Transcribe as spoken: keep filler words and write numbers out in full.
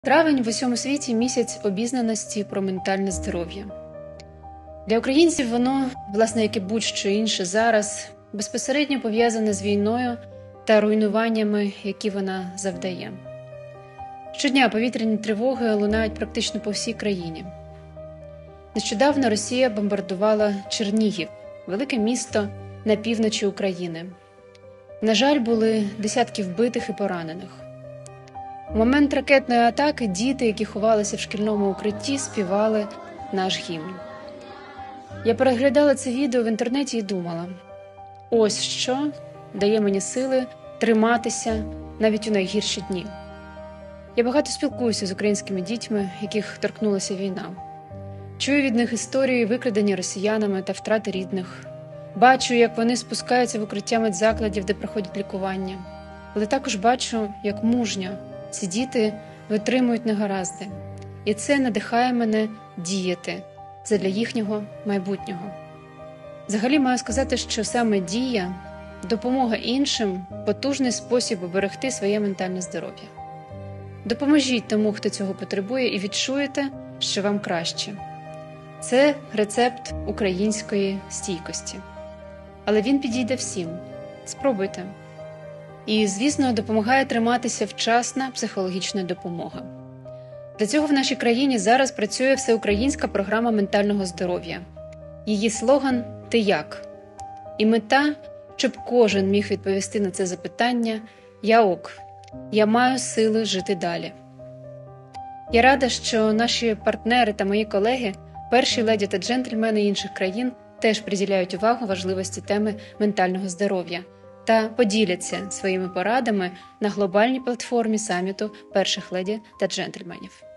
Травень в усьому світі – місяць обізнаності про ментальне здоров'я. Для українців воно, власне, як і будь-що інше зараз, безпосередньо пов'язане з війною та руйнуваннями, які вона завдає. Щодня повітряні тривоги лунають практично по всій країні. Нещодавно Росія бомбардувала Чернігів, велике місто на півночі України. На жаль, були десятки вбитих і поранених. У момент ракетної атаки діти, які ховалися в шкільному укритті, співали наш гімн. Я переглядала це відео в інтернеті і думала, ось що дає мені сили триматися навіть у найгірші дні. Я багато спілкуюся з українськими дітьми, яких торкнулася війна. Чую від них історії викрадення росіянами та втрати рідних. Бачу, як вони спускаються в укриття медзакладів, де проходять лікування. Але також бачу, як мужньо ці діти витримують негаразди. І це надихає мене діяти задля їхнього майбутнього. Взагалі маю сказати, що саме дія, допомога іншим – потужний спосіб оберегти своє ментальне здоров'я. Допоможіть тому, хто цього потребує, і відчуєте, що вам краще. Це рецепт української стійкості. Але він підійде всім. Спробуйте. І, звісно, допомагає триматися вчасна психологічна допомога. Для цього в нашій країні зараз працює всеукраїнська програма ментального здоров'я. Її слоган «Ти як?». І мета, щоб кожен міг відповісти на це запитання «Я ок, я маю сили жити далі». Я рада, що наші партнери та мої колеги, перші леді та джентльмени інших країн, теж приділяють увагу важливості теми ментального здоров'я та поділяться своїми порадами на глобальній платформі саміту перших леді та джентльменів.